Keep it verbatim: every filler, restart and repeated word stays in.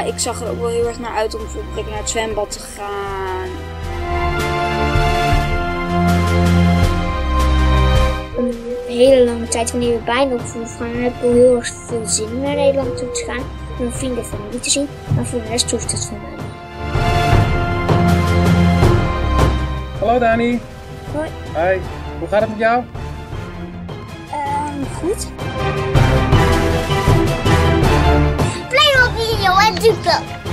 ik zag er ook wel heel erg naar uit om bijvoorbeeld lekker naar het zwembad te gaan. Een hele lange tijd, wanneer we bijna op verlof gaan, dan heb ik wel heel erg veel zin om naar Nederland toe te gaan. Om mijn vrienden en familie te zien, maar voor de rest hoeft het voor mij niet. Hallo Dani. Hoi. Hi. Hoe gaat het met jou? Um, goed. Play your video and do